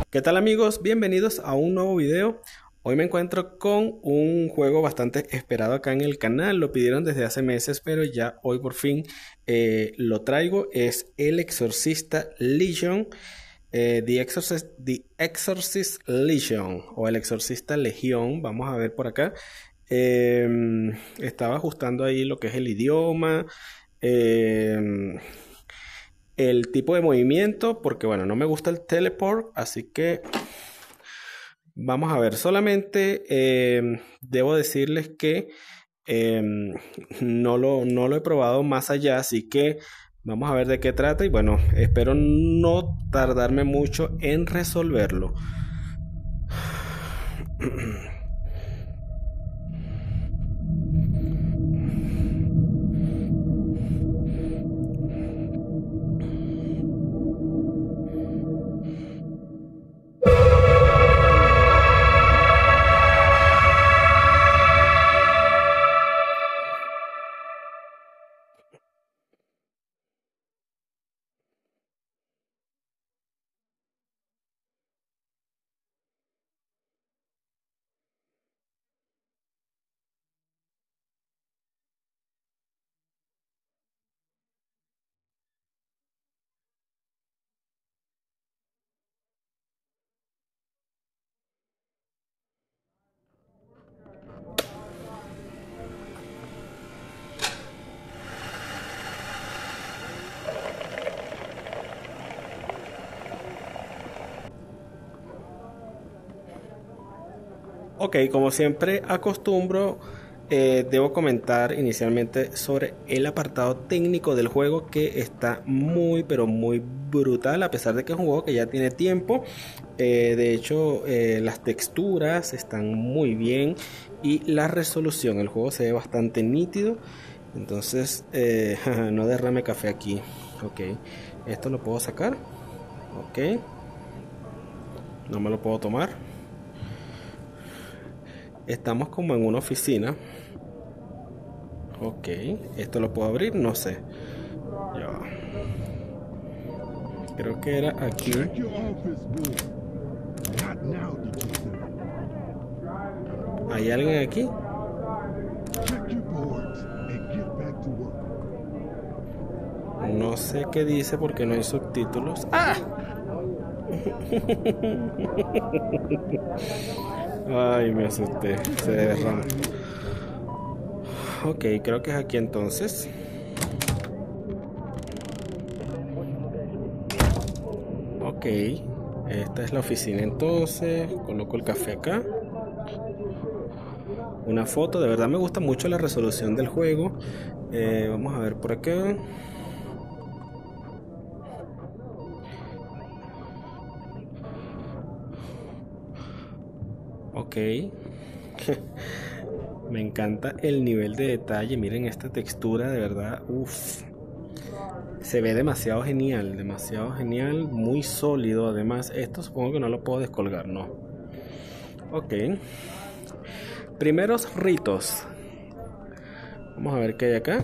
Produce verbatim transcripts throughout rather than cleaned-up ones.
¿Qué tal amigos? Bienvenidos a un nuevo video. Hoy me encuentro con un juego bastante esperado acá en el canal. Lo pidieron desde hace meses, pero ya hoy por fin eh, lo traigo. Es El Exorcista Legion. Eh, The Exorcist, The Exorcist Legion o El Exorcista Legión. Vamos a ver por acá. Eh, estaba ajustando ahí lo que es el idioma. Eh, el tipo de movimiento, porque bueno, no me gusta el teleport, así que vamos a ver. Solamente eh, debo decirles que eh, no lo, no lo he probado más allá, así que vamos a ver de qué trata y bueno, espero no tardarme mucho en resolverlo. Ok, como siempre acostumbro, eh, debo comentar inicialmente sobre el apartado técnico del juego, que está muy pero muy brutal, a pesar de que es un juego que ya tiene tiempo. Eh, de hecho, eh, las texturas están muy bien y la resolución, el juego se ve bastante nítido. Entonces, eh, no derrame café aquí. Ok, esto lo puedo sacar. Ok, no me lo puedo tomar. Estamos como en una oficina. Ok, esto lo puedo abrir, no sé. Ya. Creo que era aquí. ¿Hay alguien aquí? No sé qué dice porque no hay subtítulos. ¡Ah! Ay, me asusté. Se derramó. Ok, creo que es aquí entonces. Ok, esta es la oficina entonces. Coloco el café acá. Una foto, de verdad me gusta mucho la resolución del juego. Eh, vamos a ver por acá. Ok. Me encanta el nivel de detalle. Miren esta textura, de verdad. Uff. Se ve demasiado genial, demasiado genial, muy sólido. Además, esto supongo que no lo puedo descolgar, ¿no? Ok. Primeros ritos. Vamos a ver qué hay acá.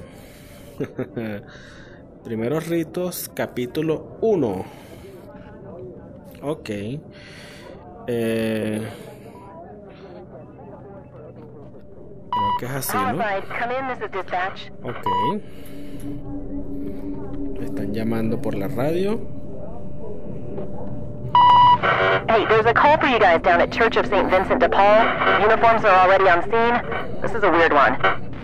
Primeros ritos, capítulo uno. Ok. Eh, creo que es así, ¿no? Ok. Me están llamando por la radio. Hey, there's a call for you guys down at Church of Saint Vincent de Paul. Uniforms are already on scene. This is a weird one.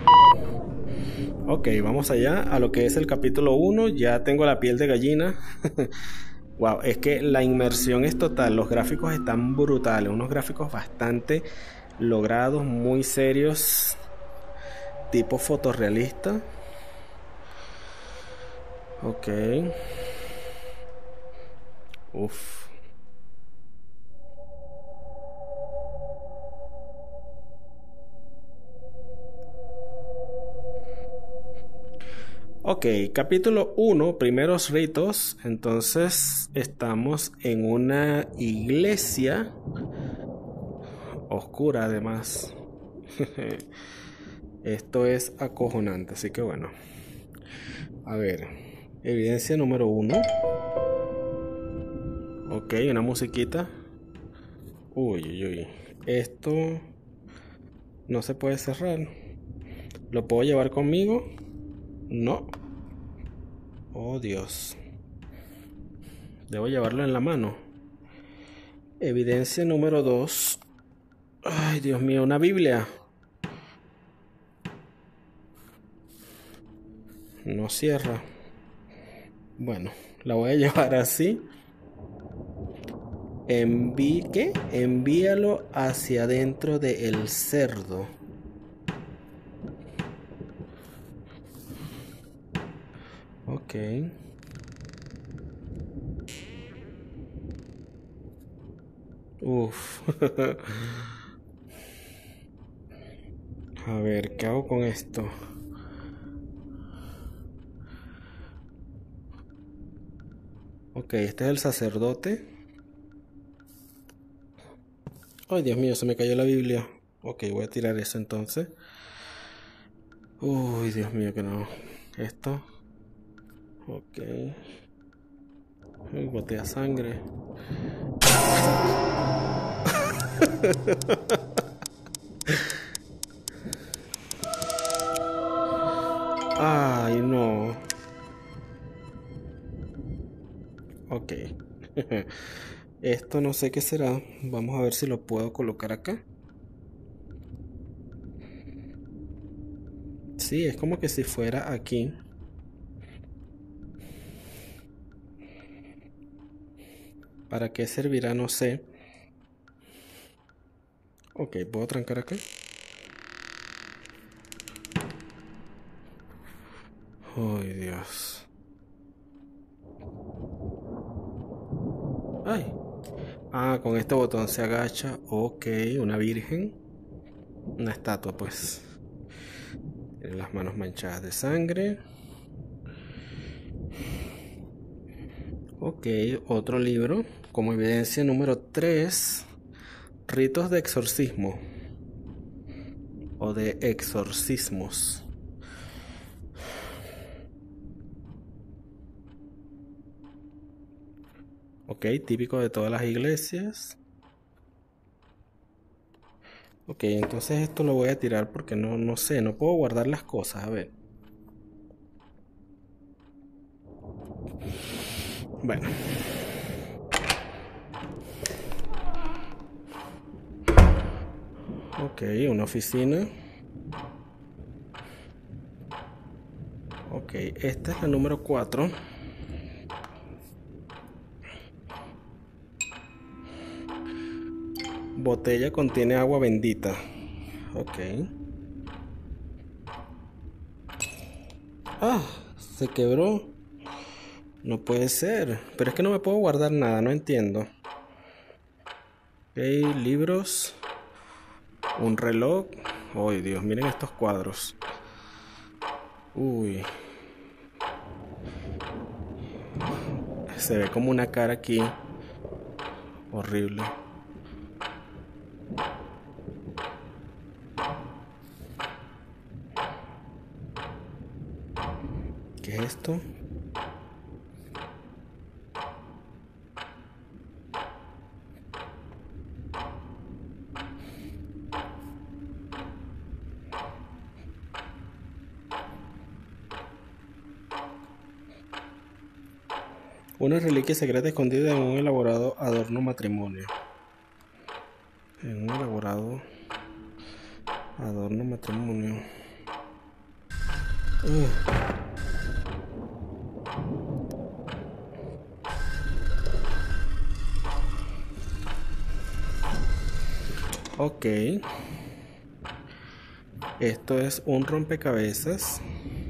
Ok, vamos allá a lo que es el capítulo uno. Ya tengo la piel de gallina. Wow, es que la inmersión es total. Los gráficos están brutales. Unos gráficos bastante logrados, muy serios. Tipo fotorrealista. Ok. Uf. Ok, capítulo uno, primeros ritos. Entonces estamos en una iglesia oscura además. Esto es acojonante, así que bueno. A ver, evidencia número uno. Ok, una musiquita. Uy, uy, uy. Esto no se puede cerrar. ¿Lo puedo llevar conmigo? No. Oh, Dios. Debo llevarlo en la mano. Evidencia número dos. Ay, Dios mío, una Biblia. No cierra. Bueno, la voy a llevar así. Enví ¿Qué? Envíalo hacia adentro del cerdo. Ok. Uf. A ver, ¿qué hago con esto? Ok, este es el sacerdote. Ay, Dios mío, se me cayó la Biblia. Ok, voy a tirar eso entonces. Uy, Dios mío, que no. Esto. Ok. Uy, botea sangre. Ay, no. Ok. Esto no sé qué será. Vamos a ver si lo puedo colocar acá. Sí, es como que si fuera aquí. ¿Para qué servirá? No sé. Ok, ¿puedo trancar acá? Ay, Dios. Ay. Ah, con este botón se agacha. Ok, una virgen. Una estatua, pues. Tiene las manos manchadas de sangre. Ok, otro libro. Como evidencia número tres. Ritos de exorcismo. O de exorcismos. Ok, típico de todas las iglesias. Ok, entonces esto lo voy a tirar porque no, no sé, no puedo guardar las cosas. A ver. Bueno. Ok, una oficina. Ok, esta es la número cuatro. Botella contiene agua bendita. Ok. Ah, se quebró. No puede ser. Pero es que no me puedo guardar nada, no entiendo. Ok, libros. Un reloj. Ay, Dios, miren estos cuadros. Uy. Se ve como una cara aquí. Horrible. ¿Qué es esto? Una reliquia secreta escondida en un elaborado adorno matrimonio. En un elaborado adorno matrimonio. Uh. Ok. Esto es un rompecabezas.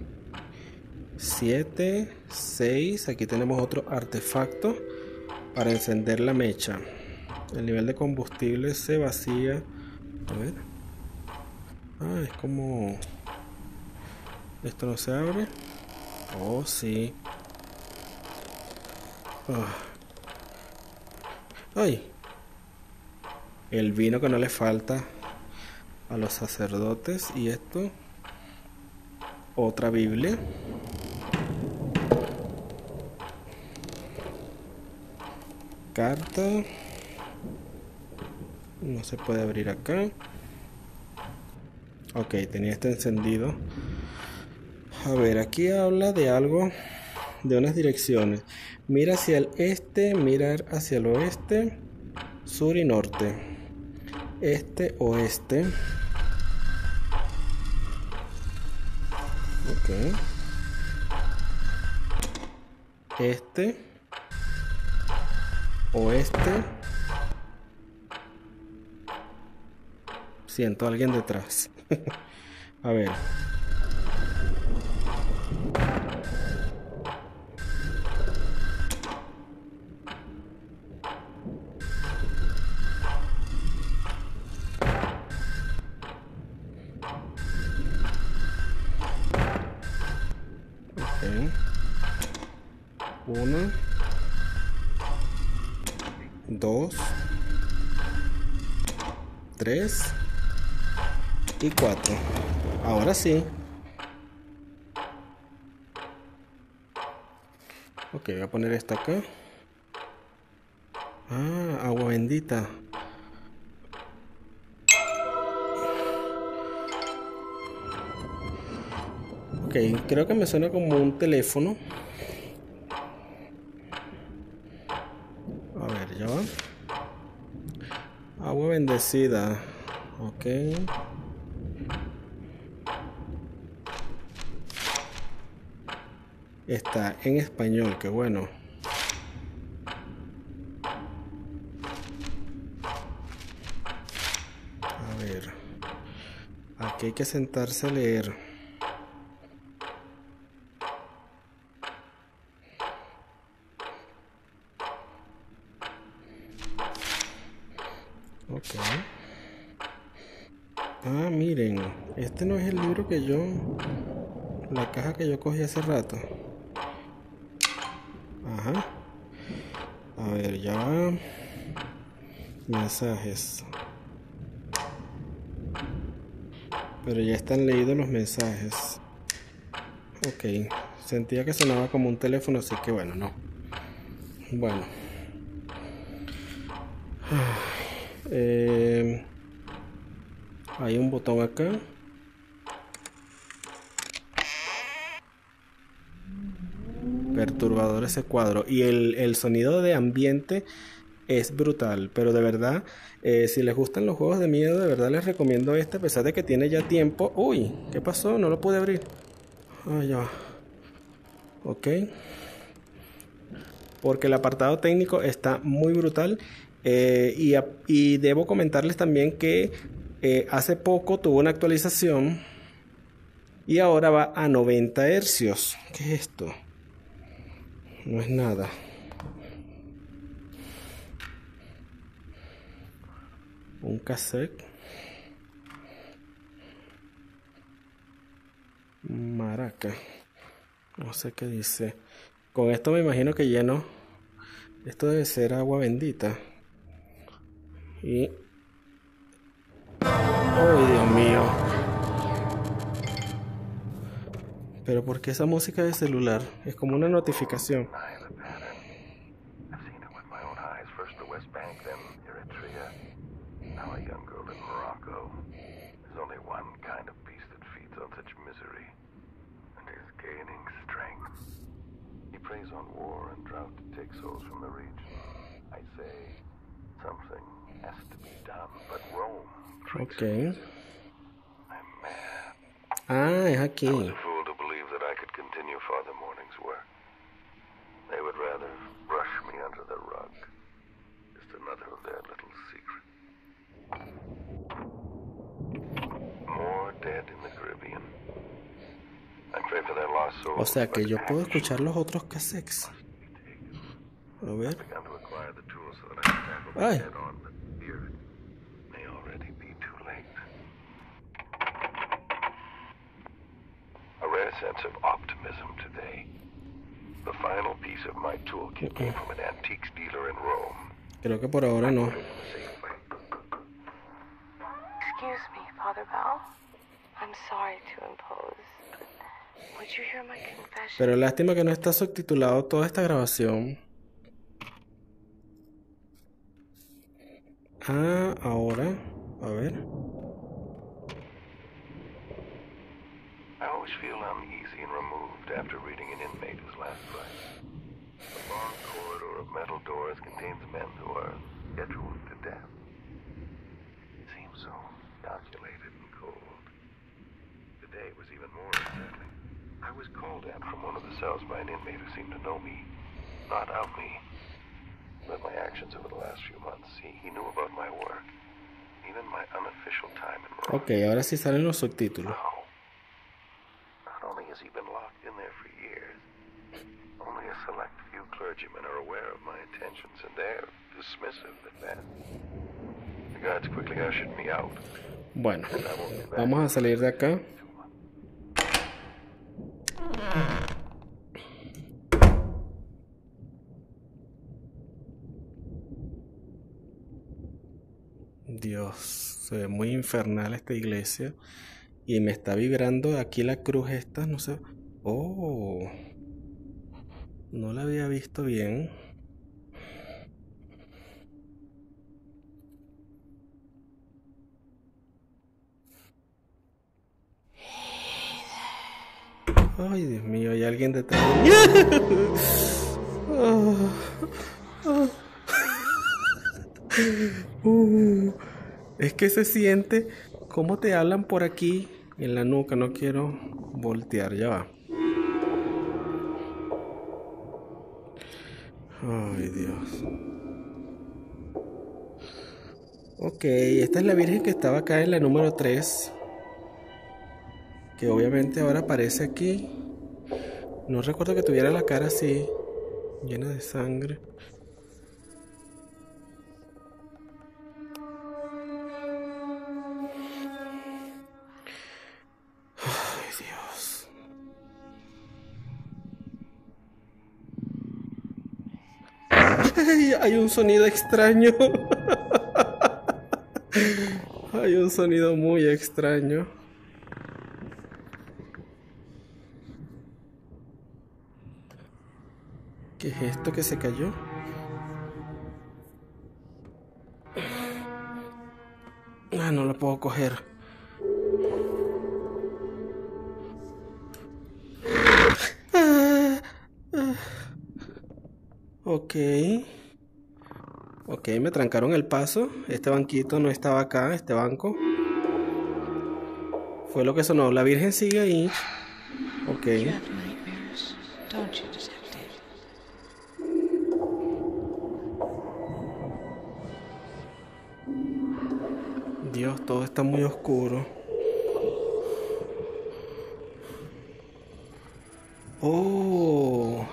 siete, seis. Aquí tenemos otro artefacto para encender la mecha. El nivel de combustible se vacía. A ver. Ah, es como... Esto no se abre. Oh, sí. Oh. Ay. El vino que no le falta a los sacerdotes. Y esto. Otra Biblia. Carta. No se puede abrir acá. Ok, tenía este encendido. A ver, aquí habla de algo, de unas direcciones. Mira hacia el este, mirar hacia el oeste, sur y norte. Este, oeste. Ok. Este, oeste. Siento a alguien detrás. A ver. Ok. Una. Dos. Tres. Y cuatro. Ahora sí. Ok, voy a poner esta acá. Ah, agua bendita. Ok, creo que me suena como un teléfono. A ver, ya va. Agua bendecida. Ok. Está en español, qué bueno. A ver. Aquí hay que sentarse a leer. Ok. Ah, miren. Este no es el libro que yo... La caja que yo cogí hace rato. Ajá. A ver, ya va. Mensajes. Pero ya están leídos los mensajes. Ok. Sentía que sonaba como un teléfono, así que bueno, no. Bueno. Eh, hay un botón acá. Perturbador ese cuadro. Y el, el sonido de ambiente es brutal. Pero de verdad, eh, si les gustan los juegos de miedo, de verdad les recomiendo este. A pesar de que tiene ya tiempo. Uy, ¿qué pasó? No lo pude abrir. Ah, ya. Ok. Porque el apartado técnico está muy brutal. Eh, y, a, y debo comentarles también que eh, hace poco tuvo una actualización. Y ahora va a noventa hercios. ¿Qué es esto? No es nada. Un cassette. Maraca. No sé qué dice. Con esto me imagino que lleno. Esto debe ser agua bendita. Y... ¡oh, Dios mío! Pero ¿por qué esa música de celular? Es como una notificación. On war and drought to take souls from the region. I say something has to be done, but Rome treats Ok. I'm mad. Ah, es aquí. I was a fool to believe that I could continue Father Morning's work. They would rather brush me under the rug. Just another of their little secrets. More dead in the Caribbean. O sea que yo puedo escuchar los otros cassettes. A ver. Ay. A rare sense of optimism today. The final piece of my toolkit came from an antiques dealer in Rome. Creo que por ahora no. Excuse me, Father Bell. I'm sorry to impose. Would you hear my confession? Pero lástima que no está subtitulado toda esta grabación. Ah, ahora, a ver. I always feel uneasy and removed after reading an inmate whose last rites. The long corridor of metal doors contains men who are scheduled to death. It seems so calculated and cold. Today was even more unsettling. I was called out from one of the cells by an inmate who seemed to know me. Not of me, but my actions over the last few months. He, he knew about my work. Even my unofficial time in Rome. Ok, ahora sí salen los subtítulos. Now, not only has he been locked in there for years, only a select few clergymen are aware of my intentions, and they're dismissive at best. The guards quickly ushered me out. Bueno, And I won't be back vamos a salir de acá. in two months. Dios, se ve muy infernal esta iglesia. Y me está vibrando aquí la cruz esta, no sé. Oh, no la había visto bien. Ay, Dios mío, hay alguien detrás de mí. Ah, ah. Uh, es que se siente cómo te hablan por aquí en la nuca. No quiero voltear, ya va. Ay, Dios. Ok, esta es la virgen que estaba acá en la número tres. Que obviamente ahora aparece aquí. No recuerdo que tuviera la cara así, llena de sangre. Ay, Dios. Ay, hay un sonido extraño. Hay un sonido muy extraño. ¿Qué es esto que se cayó? Ah, no lo puedo coger. Ah, ah. Ok. Ok, me trancaron el paso. Este banquito no estaba acá, este banco. Fue lo que sonó. La Virgen sigue ahí. Ok. You have nightmares, don't you, detective? Dios, todo está muy oscuro. Oh.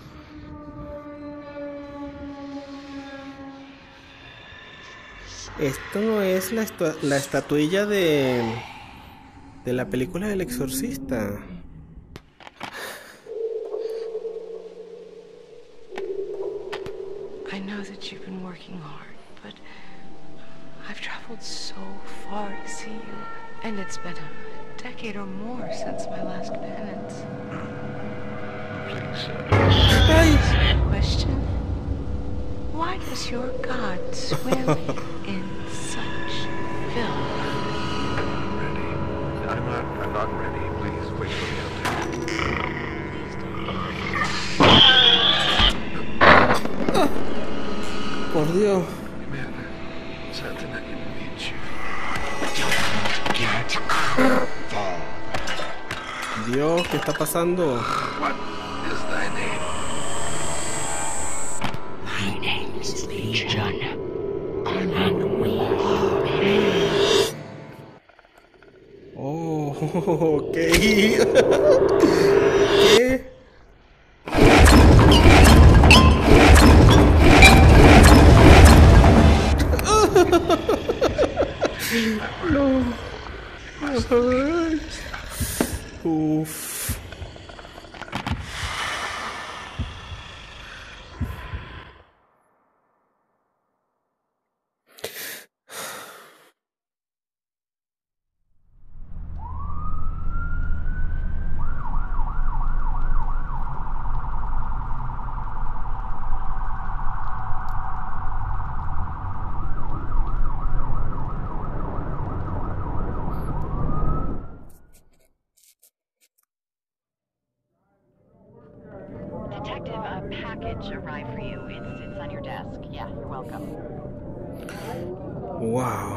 Esto no es la, estua- la estatuilla de de la película del Exorcista. I know that you've been working hard, but I've traveled so far to see you, and it's been a decade or more since my last penance. Please, sir. Ay. Question: why does your God swim in such filth? Ready? I'm not. I'm not ready. Please wait for me out there. Por Dios. Man, Santa, I can meet you. Dios, ¿qué está pasando? What is thy name? My name is Legion, and we are many. Oh, ok. ¿Qué? No. Ay. Uf. package arrived for you. It's, it's on your desk. Yeah, you're welcome. Wow.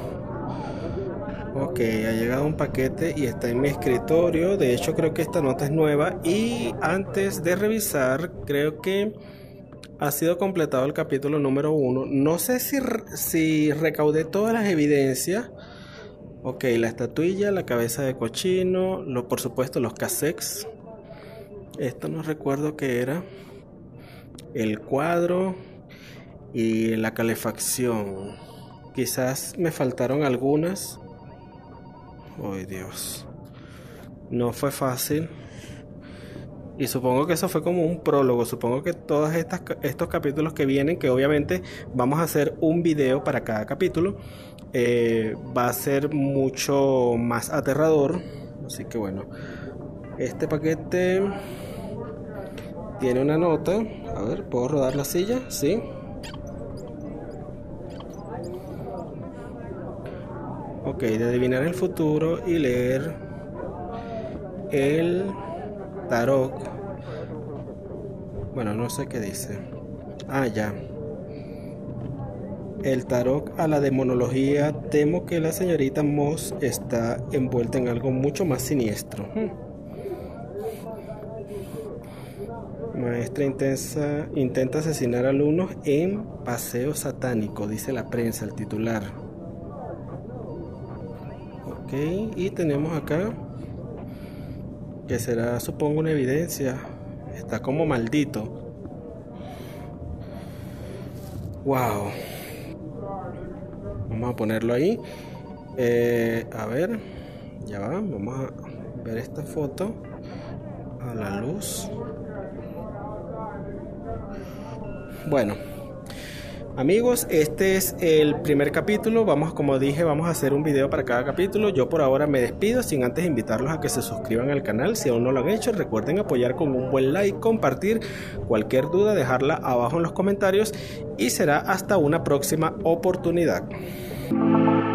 Ok, ha llegado un paquete y está en mi escritorio. De hecho, creo que esta nota es nueva. Y antes de revisar, creo que ha sido completado el capítulo número uno. No sé si, si recaudé todas las evidencias. Ok, la estatuilla, la cabeza de cochino, lo, por supuesto los cassettes. Esto no recuerdo qué era. El cuadro y la calefacción. Quizás me faltaron algunas. Ay, Dios. No fue fácil. Y supongo que eso fue como un prólogo. Supongo que todos estas, estos capítulos que vienen, que obviamente vamos a hacer un video para cada capítulo, eh, va a ser mucho más aterrador. Así que bueno, este paquete tiene una nota. A ver, ¿puedo rodar la silla? Sí. Ok, de adivinar el futuro y leer el tarot. Bueno, no sé qué dice. Ah, ya. El tarot a la demonología. Temo que la señorita Moss está envuelta en algo mucho más siniestro. Hmm. Maestra intensa, intenta asesinar alumnos en paseo satánico, dice la prensa, el titular. Ok, y tenemos acá, que será, supongo, una evidencia. Está como maldito. Wow. Vamos a ponerlo ahí. Eh, a ver, ya va. Vamos a ver esta foto a la luz. Bueno, amigos, este es el primer capítulo. Vamos, como dije, vamos a hacer un video para cada capítulo. Yo por ahora me despido, sin antes invitarlos a que se suscriban al canal si aún no lo han hecho. Recuerden apoyar con un buen like, compartir. Cualquier duda, dejarla abajo en los comentarios. Y será hasta una próxima oportunidad.